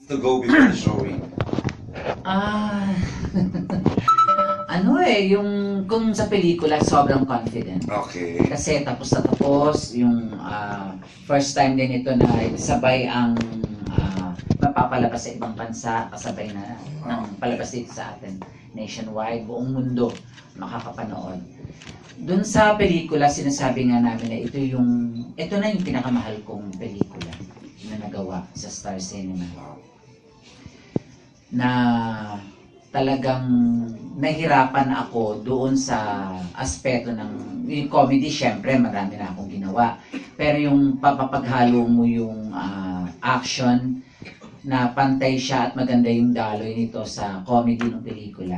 to go before the showing? Ano yung kung sa pelikula sobrang confident. Okay. Kasi tapos na tapos yung first time din ito na sabay ang mapapalabas sa ibang bansa, kasabay na ng palabas dito sa atin nationwide, buong mundo makakapanood. Doon sa pelikula sinasabi nga namin na ito na yung pinakamahal kong pelikula na nagawa sa Star Cinema. Na talagang nahirapan ako doon sa aspeto ng yung comedy, syempre marami na akong ginawa. Pero yung papapaghalo mo yung action na pantay siya at maganda yung daloy nito sa comedy ng pelikula.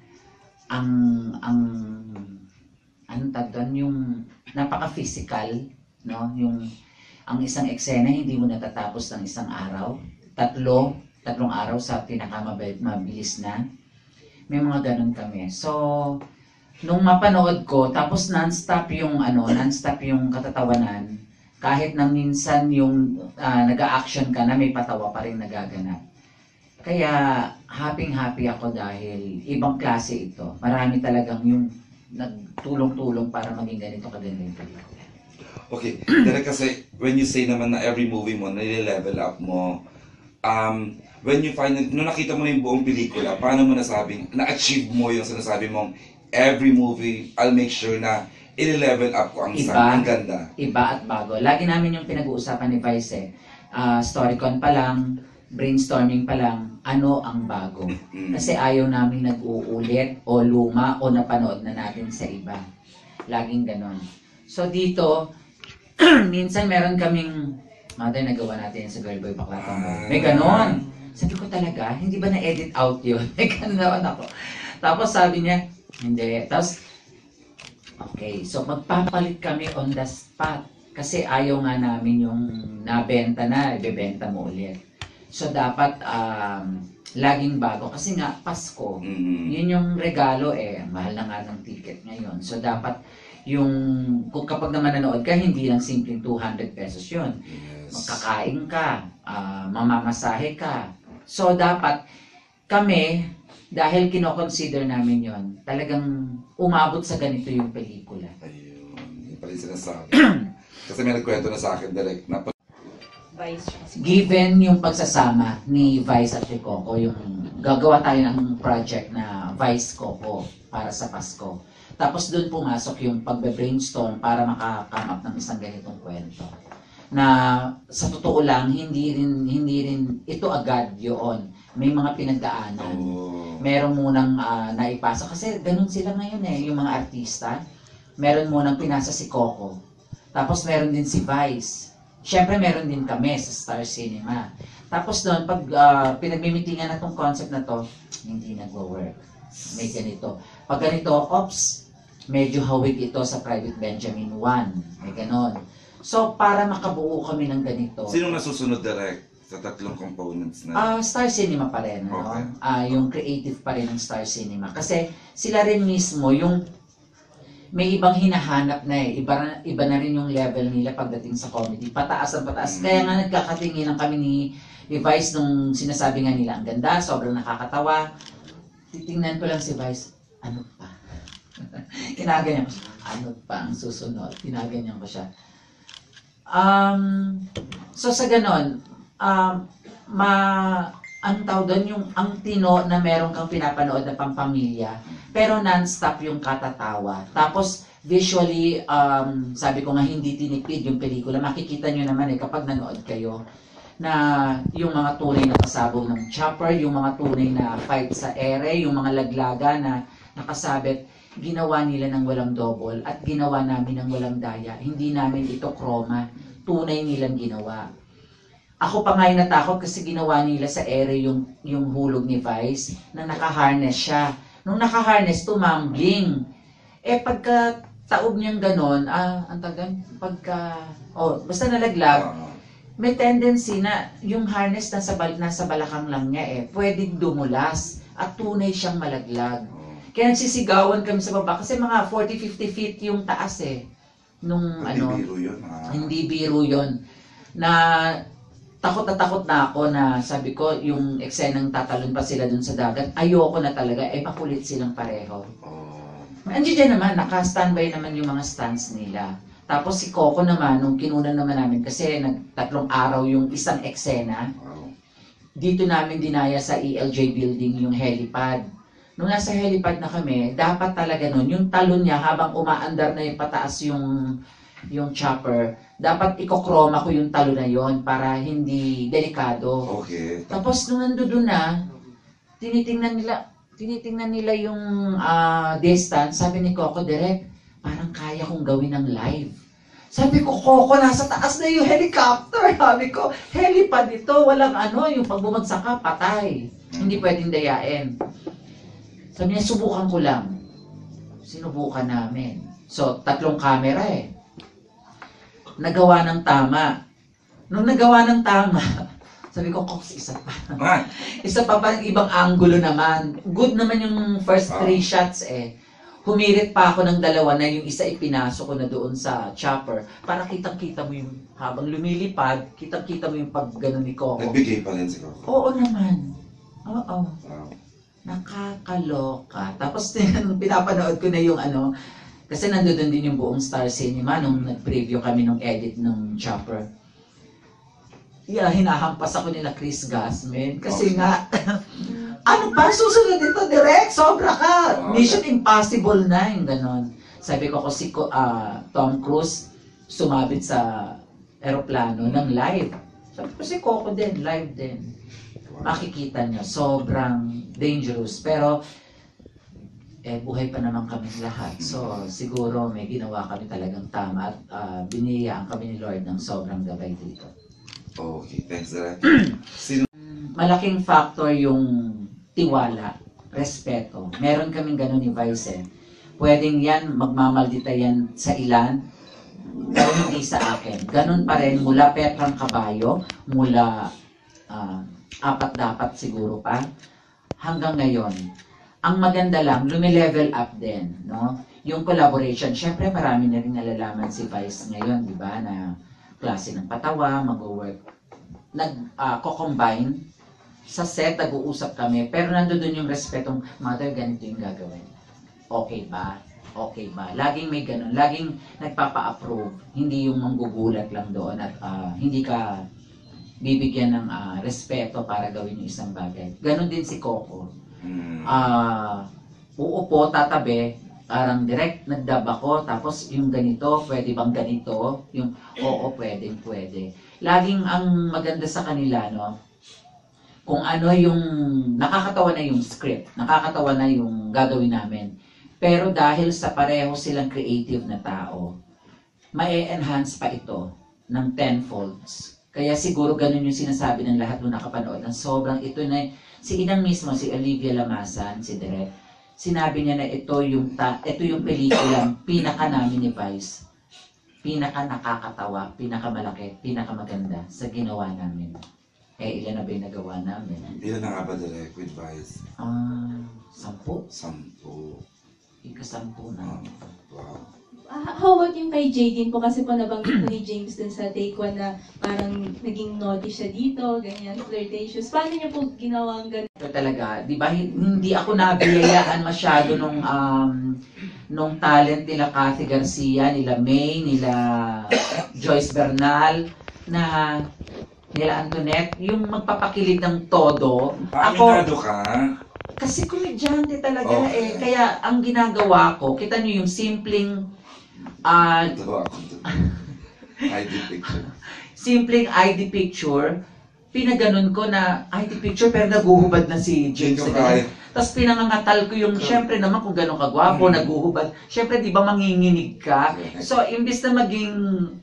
Anong tawag doon? Yung napaka-physical, no? Yung ang isang eksena hindi mo natatapos ng isang araw. Tatlong araw sa pinakamabilis na. May mga ganun kami. So, nung mapanood ko, tapos non-stop yung katatawanan, kahit na minsan yung nag-a-action ka na, may patawa pa rin nagaganap. Kaya, happy ako dahil ibang klase ito. Marami talagang yung nagtulong-tulong para maging ganito kaganda yung pelikula. Okay, dahil kasi when you say naman na every movie mo, nile-level up mo, when you find, nung nakita mo na yung buong pelikula, paano mo nasabing, na-achieve mo yung sinasabi mong every movie, I'll make sure na i-level up ko ang ang ganda. Iba at bago. Lagi namin yung pinag-uusapan ni Vice Storycon pa lang, brainstorming pa lang, ano ang bago. Kasi ayaw namin nag-uulit o luma o napanood na natin sa iba. Laging ganon. So dito, minsan meron kaming, mother, nagawa natin sa Girl Boy Bakla Tomboy. May ganon. Sabi ko talaga, hindi ba na-edit out yun? May ganon ako. Tapos sabi niya, hindi. Tapos, okay, so magpapalit kami on the spot. Kasi ayaw nga namin yung nabenta na, ibebenta mo ulit. So dapat laging bago. Kasi nga, Pasko, yun yung regalo mahal na nga ng ticket ngayon. So dapat kung kapag naman nanood ka, hindi lang simpleng 200 pesos yun. Magkakain ka, mamamasahe ka. So dapat kami, dahil kinoconsider namin yon, talagang umabot sa ganito yung pelikula. Ayun, yun pala yung sinasabi. Kasi may nagkwento na sa akin direct na given yung pagsasama ni Vice at Coco, yung gagawa tayo ng project na Vice Coco para sa Pasko. Tapos doon pumasok yung pagbe-brainstorm para maka-come up ng isang ganitong kwento. Na sa totoo lang, hindi rin ito agad yun. May mga pinagdaanan. Meron munang naipasa. Kasi ganun sila ngayon yung mga artista. Meron munang pinasa si Coco. Tapos meron din si Vice. Siyempre meron din kami sa Star Cinema. Tapos doon, pag pinagmimitingan na tong concept na to, hindi nagwo-work. May ganito. Pag ganito, ops, medyo hawig ito sa Private Benjamin 1. May ganon. So, para makabuo kami ng ganito. Sinong nasusunod direct sa tatlong components na? Star Cinema pa rin. Okay. Yung creative pa rin ng Star Cinema. Kasi sila rin mismo, yung may ibang hinahanap na iba na rin yung level nila pagdating sa comedy. Pataas ang pataas. Kaya nga nagkakatinginan kami ni Vice nung sinasabi nga nila, ang ganda, sobrang nakakatawa. Titingnan ko lang si Vice, ano pa? Kinaganyan ko siya, ano pa ang susunod? Kinaganyan ko siya. So sa ganon, ang tawag doon, yung ang tino na meron kang pinapanood na pampamilya, pero non-stop yung katatawa. Tapos visually, sabi ko nga hindi tinipid yung pelikula. Makikita nyo naman kapag nanood kayo na yung mga tunay na pasabog ng chopper, yung mga tunay na fight sa ere, yung mga laglaga na nakasabit, ginawa nila ng walang double at ginawa namin ng walang daya. Hindi namin ito chroma, tunay nilang ginawa. Ako pa nga yung natakot kasi ginawa nila sa ere yung hulog ni Vice na naka-harness siya. Nung naka-harness, tumambling. Pagka taob niyang ganon, basta nalaglag, may tendency na yung harness nasa balakang lang niya pwedeng dumulas at tunay siyang malaglag. Kaya nagsisigawan kami sa baba kasi mga 40-50 feet yung taas Hindi biro yun. Hindi biro yun. Na takot na ako na sabi ko, yung eksenang tatalon pa sila dun sa dagat, ayoko na talaga, makulit silang pareho. Andiyan dyan naman, naka-standby naman yung mga stands nila. Tapos si Coco naman, nung kinunan naman namin, kasi nagtatlong araw yung isang eksena, dito namin dinaya sa ELJ building yung helipad. Nung nasa helipad na kami, dapat talaga nun, yung talon niya habang umaandar na yung pataas yung chopper, dapat ikokroma ko yung talon na yon para hindi delikado. Okay. Tapos nung nandoon na, tinitingnan nila yung distance, sabi ni Coco, Direk, parang kaya kong gawin ng live. Sabi ko, Coco, nasa taas na yung helicopter. Sabi ko, helipad ito, walang yung pag bumagsak ka, patay. Hindi pwedeng dayain. Sabi niya, subukan ko lang. Sinubukan namin. So, 3 camera Nagawa ng tama. Nung nagawa ng tama, sabi ko, Cox, isa pa. Isa pa ibang angulo naman. Good naman yung first 3 shots Humirit pa ako ng 2 na yung isa ipinasok ko na doon sa chopper para kitang-kita mo yung habang lumilipad, kitang-kita mo yung pag gano'n ni Coco. Nagbigay pa rin si Coco. Oo naman. Oo. Wow. Nakakaloka. Tapos pinapanood ko na yung kasi nandoon din yung buong Star Cinema nung nag-preview kami nung edit ng chopper. Hinahampas ako nila Chris Gasman kasi nga, ano pa susunod dito, Direk? Sobra ka! Mission Impossible na, yung ganon. Sabi ko kasi Tom Cruise sumabit sa eroplano ng live. Sabi ko si Coco din, live din. Makikita niyo, sobrang dangerous. Pero, buhay pa naman kami lahat. So, siguro may ginawa kami talagang tama at biniyayaan kami ni Lord ng sobrang gabay dito. Okay, thanks, Direk. Malaking factor yung tiwala, respeto. Meron kaming ganun ni Vice Pwedeng yan, magmamaldita yan sa ilan, pero hindi sa akin. Ganun pa rin mula Petrang Kabayo, mula 4 dapat siguro pa, hanggang ngayon. Ang maganda lang, lumilevel up din, no? Yung collaboration, syempre marami na rin nalalaman si Vice ngayon, di ba, na klase ng patawa, mag-work. Nag-combine, sa set, nag-uusap kami, pero nandoon yung respetong, mother, ganito yung gagawin. Okay ba? Okay ba? Laging may ganun, laging nagpapa-approve, hindi yung manggugulat lang doon at hindi ka bibigyan ng respeto para gawin yung isang bagay. Ganon din si Coco. Uupo, tatabi, parang direct nagdab ako, tapos yung ganito, pwede bang ganito? Yung oo, pwede. Laging ang maganda sa kanila, no? Kung ano yung nakakatawa na yung script, nakakatawa na yung gagawin namin. Pero dahil sa pareho silang creative na tao, ma-enhance pa ito ng 10-folds. Kaya siguro ganun yung sinasabi ng lahat nung nakapanood. Ng sobrang ito na, si Inang mismo, si Olivia Lamasan, si Direk, sinabi niya na ito yung pelikulang pinaka namin ni Vice. Pinaka nakakatawa, pinaka malaki, pinaka maganda sa ginawa namin. Ilan na ba yung nagawa namin? Ilan na nga ba, Direk, with Vice? 10. 10. Ika-10 na. Wow. How about yung kay Jay din po? Kasi po nabanggit po ni James dun sa take 1 na parang naging naughty siya dito, ganyan, flirtatious. Paano niya po ginawa ang ganun? Ito talaga, di ba, hindi ako nabiyayaan masyado nung talent nila Cathy Garcia, nila May, nila Joyce Bernal, nila Antoinette, yung magpapakilig ng todo. Aminado ka? Kasi komedyante talaga Kaya ang ginagawa ko, kita niyo yung simpleng Ito ako. ID picture. simpleng ID picture, pinaganon ko na ID picture pero naguhubad na si James. Tapos pinangangatal ko yung, syempre naman kung gano'ng kagwapo, naguhubad. Syempre, di ba manginginig ka? So, imbis na maging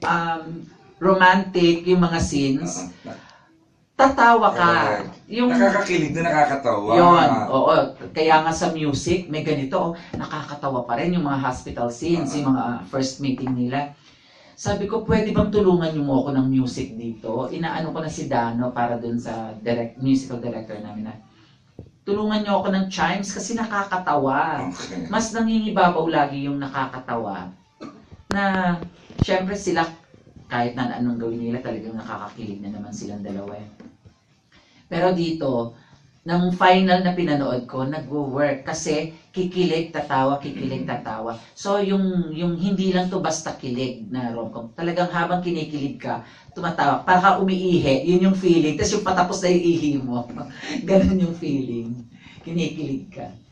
romantic yung mga scenes, tatawa ka. Yung nakakakilig na nakakatawa. Yun, oo. Kaya nga sa music, may ganito, nakakatawa pa rin yung mga hospital scenes, yung mga first meeting nila. Sabi ko, pwede bang tulungan niyo mo ako ng music dito? Inaano ko na si Dano para dun sa musical director namin na, tulungan niyo ako ng chimes kasi nakakatawa. Okay. Mas nangingibabaw lagi yung nakakatawa. Na, syempre sila kahit na anong gawin nila, talagang nakakakilig na naman silang dalawa eh. Pero dito, nang final na pinanood ko, nagwo-work kasi kikilig, tatawa, kikilig, tatawa. So yung hindi lang to basta kilig na rom-com. Talagang habang kinikilig ka, tumatawa. Para ka umiihi, yun yung feeling. Tapos yung patapos na yung ihi mo. Ganun yung feeling. Kinikilig ka.